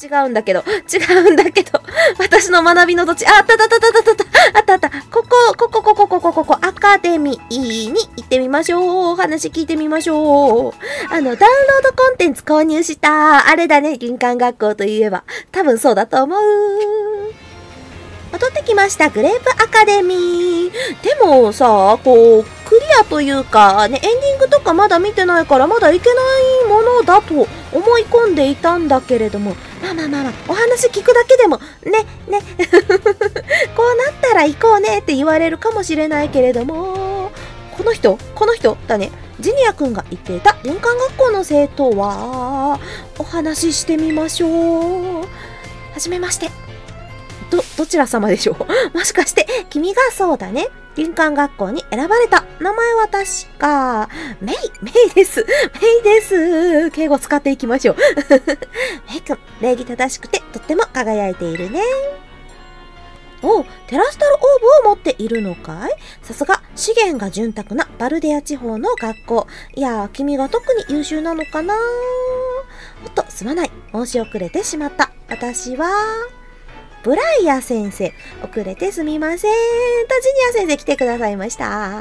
違うんだけど。私の学びの土地。あったあった。ここ、アカデミーに行ってみましょう。お話聞いてみましょう。ダウンロードコンテンツ購入した。あれだね、林間学校といえば。多分そうだと思う。戻ってきました、グレープアカデミー。でもさ、クリアというか、ね、エンディングとかまだ見てないから、まだいけないものだと思い込んでいたんだけれども、まあ、お話聞くだけでも、ね、こうなったら行こうねって言われるかもしれないけれども、この人だね。ジニア君が言っていた林間学校の生徒は、お話ししてみましょう。はじめまして。どちら様でしょうもしかして、君がそうだね。林間学校に選ばれた。名前は確か、メイです。敬語使っていきましょう。メイ君、礼儀正しくてとっても輝いているね。お、テラスタルオーブを持っているのかい？さすが、資源が潤沢なバルデア地方の学校。いや、君が特に優秀なのかな？おっと、すまない。申し遅れてしまった。私は、ブライア先生。遅れてすみません。ジニア先生来てくださいました。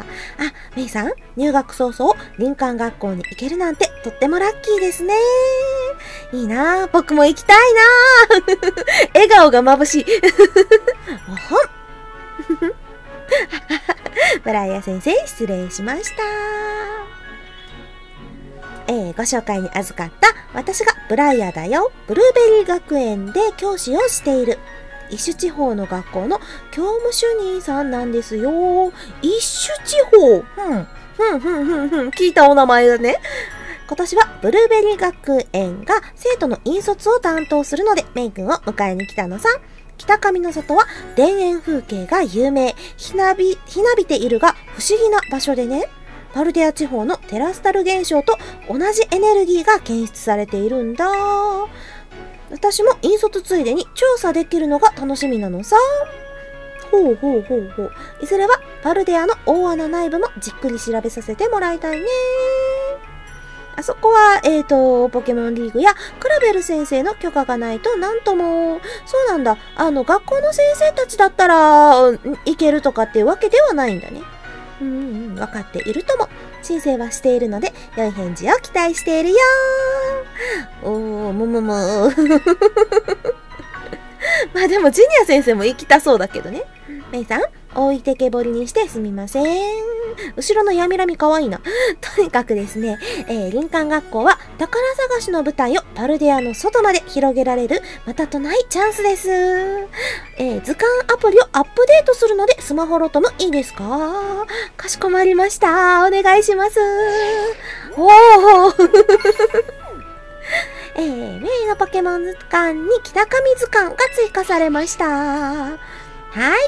メイさん、入学早々、林間学校に行けるなんてとってもラッキーですね。いいなぁ。僕も行きたいなぁ。笑顔が眩しい。おほん。ブライア先生、失礼しました。ご紹介に預かった私がブライアだよ。ブルーベリー学園で教師をしている。一種地方の学校の教務主任さんなんですよ。一種地方。聞いたお名前だね。今年はブルーベリー学園が生徒の引率を担当するので、メイ君を迎えに来たのさ。北上の里は田園風景が有名。ひなびているが不思議な場所でね。パルデア地方のテラスタル現象と同じエネルギーが検出されているんだ。私も引率ついでに調査できるのが楽しみなのさ。ほう。いずれはパルデアの大穴内部もじっくり調べさせてもらいたいね。あそこは、ポケモンリーグやクラベル先生の許可がないとなんとも。そうなんだ。学校の先生たちだったら、行けるとかっていうわけではないんだね。わかっているとも。申請はしているので、良い返事を期待しているよまあでも、ジニア先生も行きたそうだけどね。メイさん、置いてけぼりにしてすみません。後ろのやみらみかわいいな。とにかくですね、林間学校は宝探しの舞台をパルデアの外まで広げられるまたとないチャンスです。図鑑アプリをアップデートするのでスマホロトムいいですか？かしこまりました。お願いします。メイのポケモン図鑑に北上図鑑が追加されました。はい、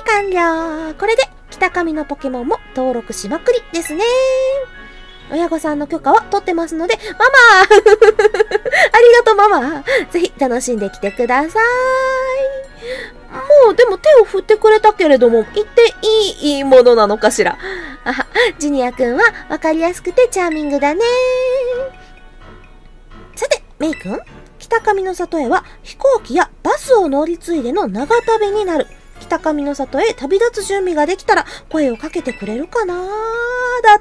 完了。これで北上のポケモンも登録しまくりですね。親御さんの許可は取ってますので、ママありがとうママ。ぜひ楽しんできてください。もうでも手を振ってくれたけれども、言っていいものなのかしら。ジニア君はわかりやすくてチャーミングだね。さて、メイ君、北上の里へは飛行機やバスを乗り継いでの長旅になる。北上の里へ旅立つ準備ができたら声をかけてくれるかな？だって、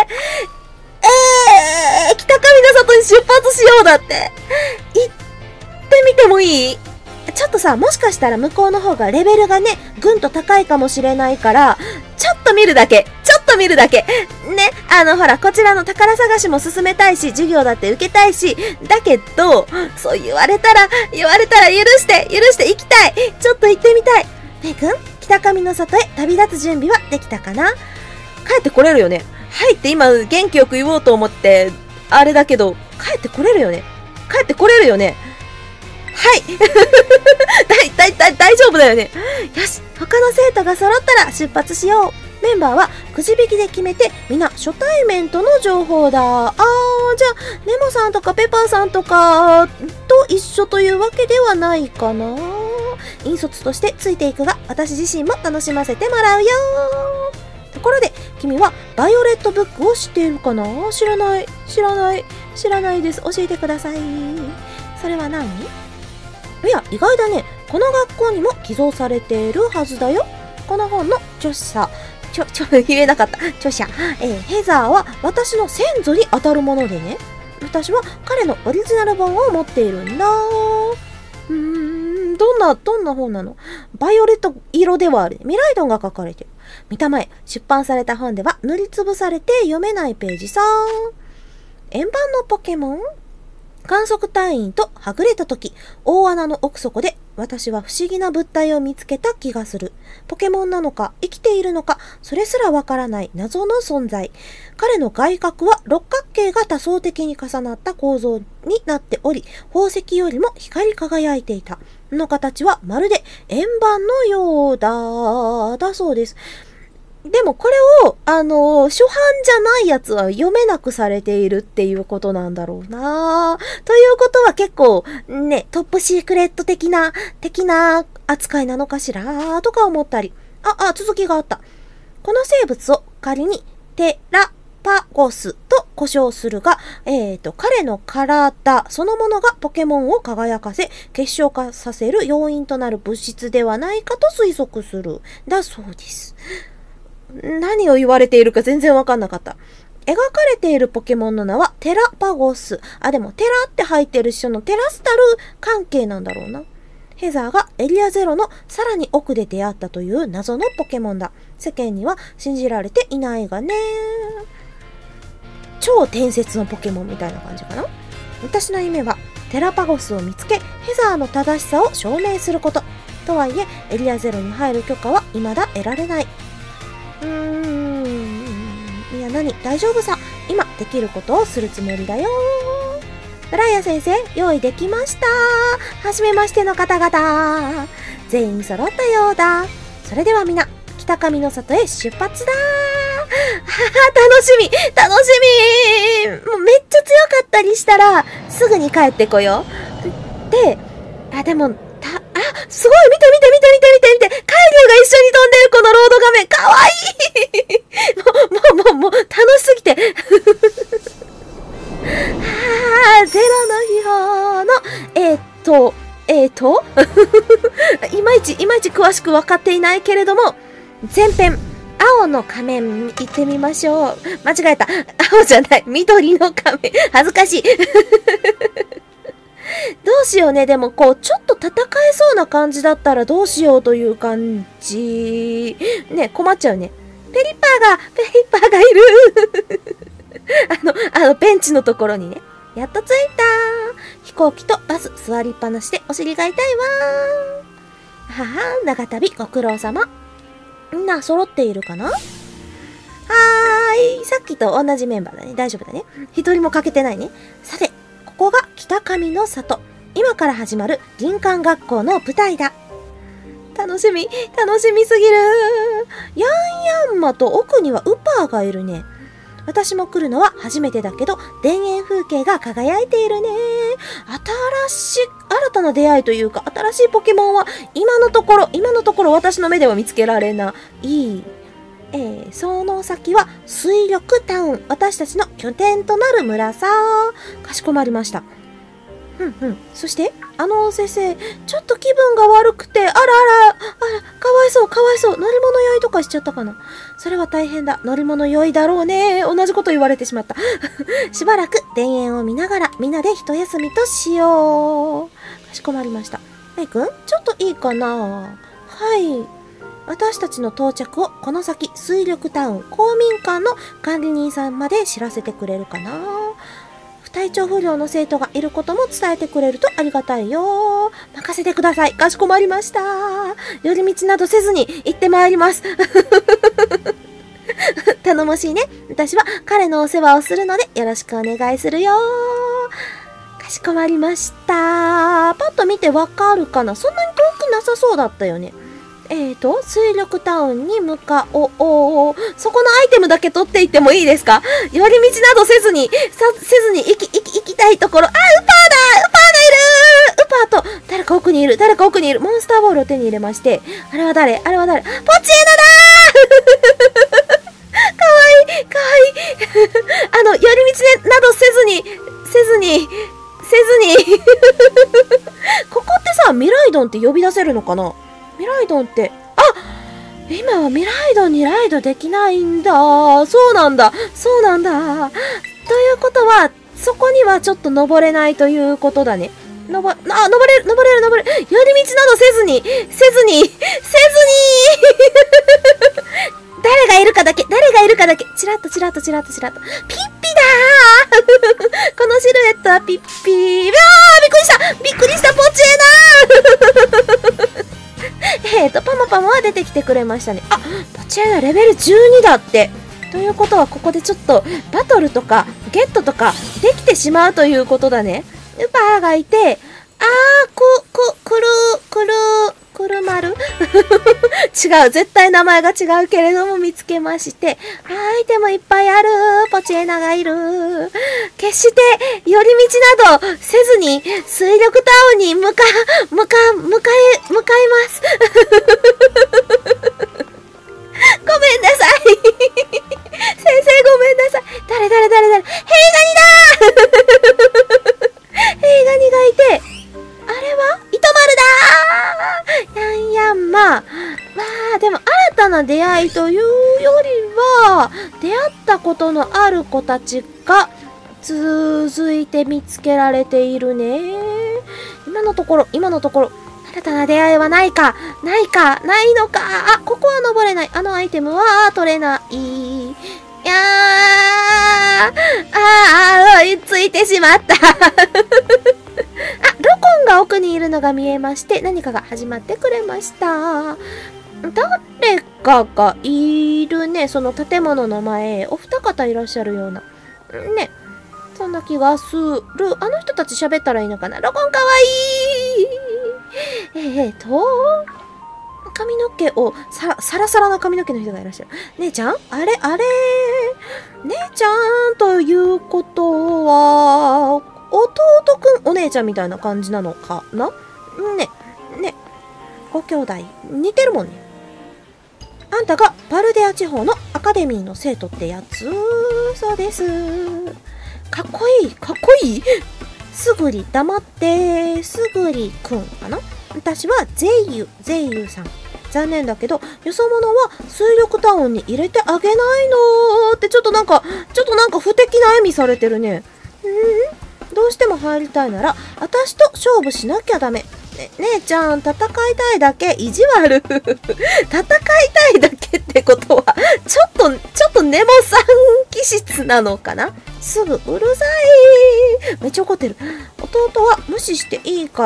北上の里に出発しようだって。行ってみてもいい？ちょっとさ、もしかしたら向こうの方がレベルがね、ぐんと高いかもしれないから、ちょっと見るだけ。ね、ほら、こちらの宝探しも進めたいし、授業だって受けたいし、だけど、そう言われたら許して行きたい。ちょっと行ってみたい。メイ君、北上の里へ旅立つ準備はできたかな？帰ってこれるよね。はいって今、元気よく言おうと思って、あれだけど、帰ってこれるよね。はい。大丈夫だよね。よし、他の生徒が揃ったら出発しよう。メンバーはくじ引きで決めて、みんな初対面との情報だ。じゃあ、ネモさんとかペパーさんとかと一緒というわけではないかな。引率としてついていくが、私自身も楽しませてもらうよ。ところで、君はバイオレットブックを知っているかな？知らないです。教えてください。それは何？ いや、意外だね。この学校にも寄贈されているはずだよ。この本の著者、言えなかった。著者、ヘザーは私の先祖に当たるものでね。私は彼のオリジナル本を持っているんだ。どんな本なの？バイオレット色ではある。ミライドンが書かれてる。見たまえ、出版された本では塗りつぶされて読めないページさ。円盤のポケモン？観測隊員とはぐれたとき、大穴の奥底で私は不思議な物体を見つけた気がする。ポケモンなのか、生きているのか、それすらわからない謎の存在。彼の外角は六角形が多層的に重なった構造になっており、宝石よりも光り輝いていた。の形はまるで円盤のようだそうです。でもこれを、初版じゃないやつは読めなくされているっていうことなんだろうな。ということは結構、ね、トップシークレット的な扱いなのかしらとか思ったり。続きがあった。この生物を仮にテラパゴスと呼称するが、彼の体そのものがポケモンを輝かせ、結晶化させる要因となる物質ではないかと推測する。だそうです。何を言われているか全然わかんなかった。描かれているポケモンの名はテラパゴス。でもテラって入ってる人のテラスタル関係なんだろうな。ヘザーがエリアゼロのさらに奥で出会ったという謎のポケモンだ。世間には信じられていないがね。超伝説のポケモンみたいな感じかな。私の夢はテラパゴスを見つけ、ヘザーの正しさを証明すること。とはいえ、エリアゼロに入る許可は未だ得られない。いや大丈夫さ。今できることをするつもりだよ。ブライア先生、用意できました。はじめましての方々。全員揃ったようだ。それでは皆、北上の里へ出発だ。楽しみもうめっちゃ強かったりしたら、すぐに帰ってこよう。で、でも、すごい見てカイリュウが一緒に飛んでるこのロード画面かわいいもう楽しすぎてゼロの秘宝のいまいち詳しく分かっていないけれども、前編青の仮面行ってみましょう。間違えた。青じゃない。緑の仮面。恥ずかしい。どうしようね。でもちょっと戦えそうな感じだったらどうしようという感じ。ね、困っちゃうね。ペリッパーがいる。ベンチのところにね。やっと着いた。飛行機とバス座りっぱなしでお尻が痛いわ。長旅ご苦労様。みんな揃っているかな？さっきと同じメンバーだね。大丈夫だね。一人も欠けてないね。さて、ここが北上の里。今から始まる林間学校の舞台だ。楽しみすぎる。ヤンヤンマと奥にはウパーがいるね。私も来るのは初めてだけど、田園風景が輝いているね。新たな出会いというか、新しいポケモンは今のところ私の目では見つけられない。その先は水力タウン。私たちの拠点となる村さ。かしこまりました。そして、先生、ちょっと気分が悪くて、かわいそう。乗り物酔いとかしちゃったかな。それは大変だ。乗り物酔いだろうね。同じこと言われてしまった。しばらく田園を見ながら、みんなで一休みとしよう。かしこまりました。メイ君、ちょっといいかな？はい。私たちの到着をこの先、水力タウン公民館の管理人さんまで知らせてくれるかな？体調不良の生徒がいることも伝えてくれるとありがたいよ。任せてください。かしこまりました。寄り道などせずに行ってまいります。頼もしいね。私は彼のお世話をするのでよろしくお願いするよ。かしこまりました。パッと見てわかるかな？そんなに遠くなさそうだったよね。水力タウンに向かおう。そこのアイテムだけ取っていってもいいですか？寄り道などせずに行きたいところ。ウパーがいる。ウパーと誰か奥にいる。モンスターボールを手に入れまして、あれは誰？ポチエナだー。かわいい。寄り道などせずにここってさ、 さ、ミライドンって呼び出せるのかな？ミライドンって、今はミライドンにライドできないんだ。そうなんだ。そうなんだ。ということは、そこにはちょっと登れないということだね。登れる。寄り道などせずに誰がいるかだけ。チラッと。ピッピだーこのシルエットはピッピー。びっくりした、ポチエナパマは出てきてくれましたね。ポチエナレベル12だって。ということは、ここでちょっと、バトルとか、ゲットとか、できてしまうということだね。ウパーがいて、くるまる違う、絶対名前が違うけれども見つけまして、アイテムいっぱいある、ポチエナがいる。決して寄り道などせずに水力タウンに向かいます。ごめんなさい。先生ごめんなさい。誰ヘイガニだヘイガニがいて、あれは糸丸だやんまあでも新たな出会いというよりは、出会ったことのある子たちが続いて見つけられているね。今のところ、新たな出会いはないのか。ここは登れない。あのアイテムは取れない。追いついてしまった。ロコンが奥にいるのが見えまして、何かが始まってくれました。誰かがいるね。その建物の前、お二方いらっしゃるような。ね。そんな気がする。あの人たち喋ったらいいのかな。ロコンかわいい。髪の毛を、サラサラな髪の毛の人がいらっしゃる。姉ちゃんあれ姉ちゃんということは、弟くん、お姉ちゃんみたいな感じなのかな？ね。ご兄弟、似てるもんね。あんたがバルデア地方のアカデミーの生徒ってやつ？そうです。かっこいいすぐり、黙って、すぐりくんかな？私はゼイユさん。残念だけど、よそ者は水力タウンに入れてあげないのって、ちょっとなんか不敵な笑みされてるね。どうしても入りたいなら、私と勝負しなきゃダメ。姉ちゃん、戦いたいだけ、意地悪。戦いたいだけってことは、ちょっとネモさん気質なのかな？すぐうるさい。めっちゃ怒ってる。弟は無視していいから、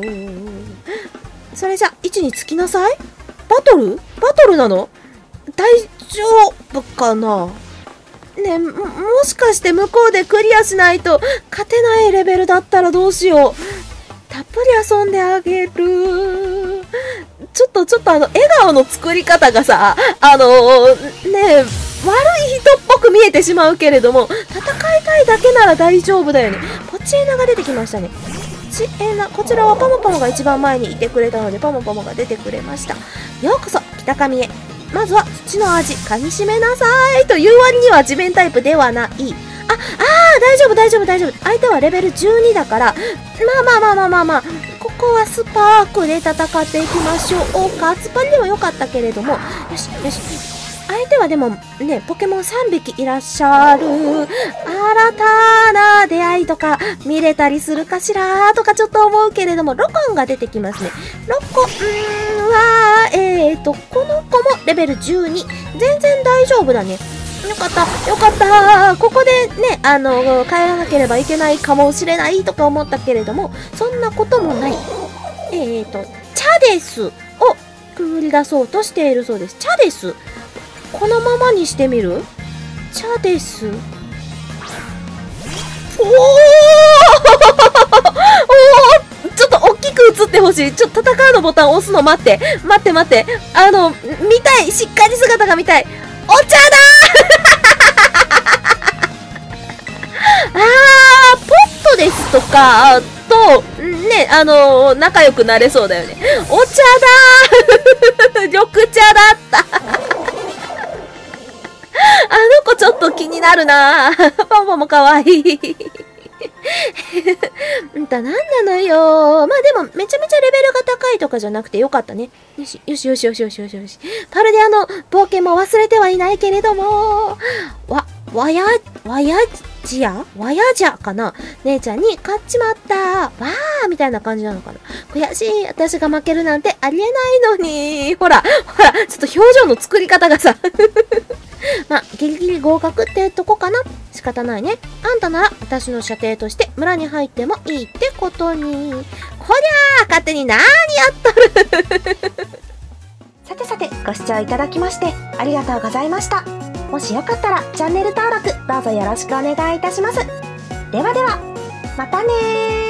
それじゃ、位置につきなさい。バトルなの？大丈夫かな？ね、もしかして向こうでクリアしないと勝てないレベルだったらどうしよう。たっぷり遊んであげる。ちょっと笑顔の作り方がさ、悪い人っぽく見えてしまうけれども、戦いたいだけなら大丈夫だよね。ポチエナが出てきましたね。こちらはパモパモが一番前にいてくれたので、パモパモが出てくれました。ようこそ、北上へ。まずは土の味、噛み締めなさい。という割には地面タイプではない。大丈夫。相手はレベル12だから、まあ。ここはスパークで戦っていきましょう。スパリでもよかったけれども、よし。相手はでもね、ポケモン3匹いらっしゃる。新たな出会いとか見れたりするかしらとかちょっと思うけれども、ロコンが出てきますね。ロコンは、この子もレベル12。全然大丈夫だね。よかった。ここでね、帰らなければいけないかもしれないとか思ったけれども、そんなこともない。チャデスをくぐり出そうとしているそうです。チャデス。このままにしてみる？チャデス。ちょっと大きく映ってほしい。ちょっと戦うのボタン押すの待って。見たい。しっかり姿が見たい。お茶だポットですとか、ね、仲良くなれそうだよね。お茶だ緑茶だったあの子ちょっと気になるなパンパンもかわいいなんなのよ。まあでも、めちゃめちゃレベルが高いとかじゃなくてよかったね。よし、よしよしよしよしよしよし。パルデアの冒険も忘れてはいないけれども、わやじゃかな姉ちゃんに勝っちまった。わーみたいな感じなのかな。悔しい。私が負けるなんてありえないのに。ほら、ちょっと表情の作り方がさ。まあ、ギリギリ合格ってとこかな。仕方ないね。あんたなら私の射程として村に入ってもいいってことに。こりゃー、勝手になーにやっとる。さてさて、ご視聴いただきましてありがとうございました。もしよかったらチャンネル登録どうぞよろしくお願いいたします。ではでは、またねー。